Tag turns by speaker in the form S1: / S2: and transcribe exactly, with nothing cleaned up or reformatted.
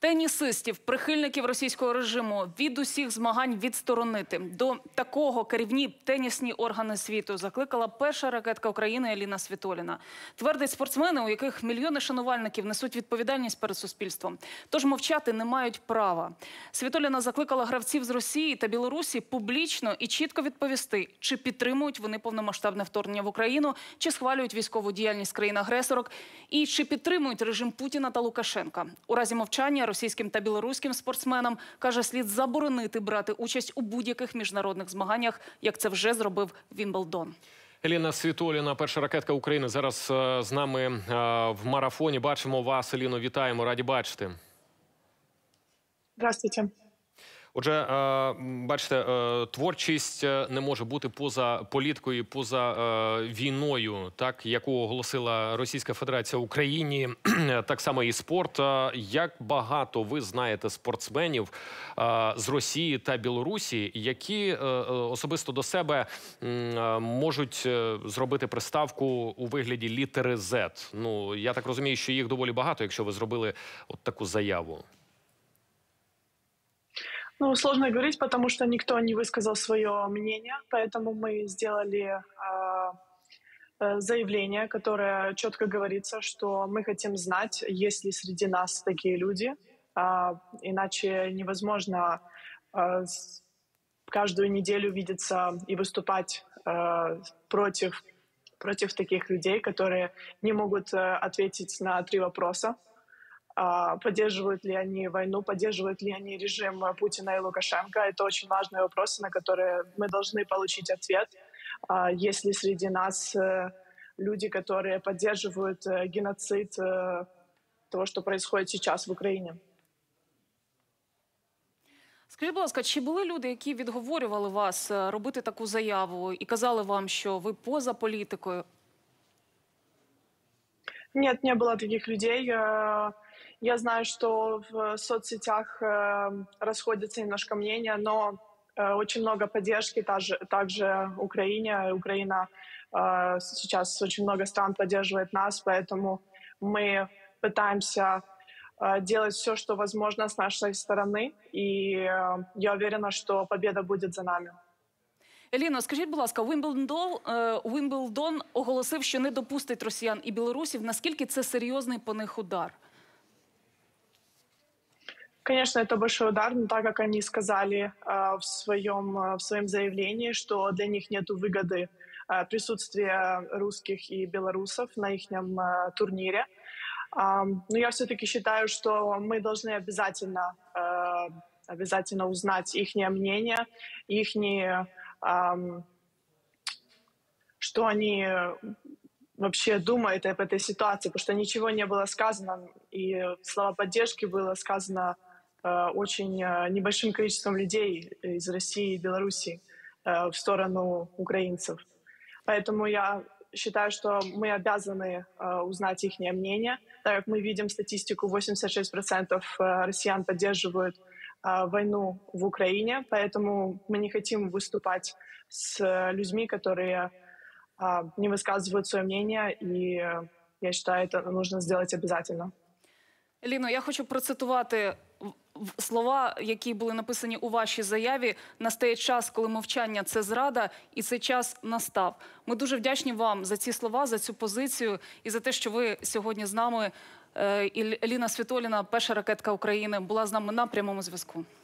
S1: Тенісистів, прихильників російського режиму від усіх змагань відсторонити. До такого керівні тенісні органи світу закликала перша ракетка України Еліна Світоліна. Твердить, спортсмени, у яких мільйони шанувальників, несуть відповідальність перед суспільством. Тож мовчати не мають права. Світоліна закликала гравців з Росії та Білорусі публічно і чітко відповісти, чи підтримують вони повномасштабне вторгнення в Україну, чи схвалюють військову діяльність країн-агресорок, і чи підтримують режим Путіна та Лукашенка. У разі мовчання російським та білоруським спортсменам, каже, слід заборонити брати участь у будь-яких міжнародних змаганнях, як це вже зробив Вімблдон.
S2: Еліна Світоліна, перша ракетка України, зараз з нами в марафоні. Бачимо вас, Еліно, вітаємо, раді бачити.
S3: Здравствуйте.
S2: Отже, бачите, творчість не може бути поза політикою, поза війною, так, яку оголосила Російська Федерація Україні, так само і спорт. Як багато ви знаєте спортсменів з Росії та Білорусі, які особисто до себе можуть зробити приставку у вигляді літери «Зет»? Ну, я так розумію, що їх доволі багато, якщо ви зробили от таку заяву.
S3: Ну, сложно говорить, потому что никто не высказал свое мнение, поэтому мы сделали э, заявление, которое четко говорится, что мы хотим знать, есть ли среди нас такие люди, э, иначе невозможно э, каждую неделю видеться и выступать э, против, против таких людей, которые не могут э, ответить на три вопроса. Поддерживают ли они войну, поддерживают ли они режим Путина и Лукашенко. Это очень важные вопросы, на которые мы должны получить ответ. Есть ли среди нас люди, которые поддерживают геноцид того, что происходит сейчас в Україні?
S1: Скажіть, будь ласка, чи були люди, які відговорювали вас робити таку заяву і казали вам, що ви поза політикою?
S3: Нет, не было таких людей. Я знаю, что в соцсетях расходятся немножко мнения, но очень много поддержки также Украине. Украина сейчас очень много стран поддерживает нас, поэтому мы пытаемся делать все, что возможно с нашей стороны, и я уверена, что победа будет за нами.
S1: Еліно, скажіть, будь ласка, Вімблдон, Вімблдон оголосив, що не допустить росіян і білорусів. Наскільки це серйозний по них удар?
S3: Конечно, это большой удар, но так как они сказали э, в, своем, в своем заявлении, что для них нет выгоды э, присутствия русских и белорусов на их э, турнире. Э, но я все-таки считаю, что мы должны обязательно, э, обязательно узнать их мнение, их, э, что они вообще думают об этой ситуации, потому что ничего не было сказано, и слова поддержки было сказано очень небольшим количеством людей из России и Беларуси в сторону украинцев. Поэтому я считаю, что мы обязаны узнать их мнение, так как мы видим статистику, восемьдесят шесть процентов россиян поддерживают войну в Украине, поэтому мы не хотим выступать с людьми, которые не высказывают свое мнение, и я считаю, это нужно сделать обязательно.
S1: Еліно, я хочу процитувати слова, які були написані у вашій заяві. Настає час, коли мовчання – це зрада, і цей час настав. Ми дуже вдячні вам за ці слова, за цю позицію і за те, що ви сьогодні з нами. Еліна Світоліна, перша ракетка України, була з нами на прямому зв'язку.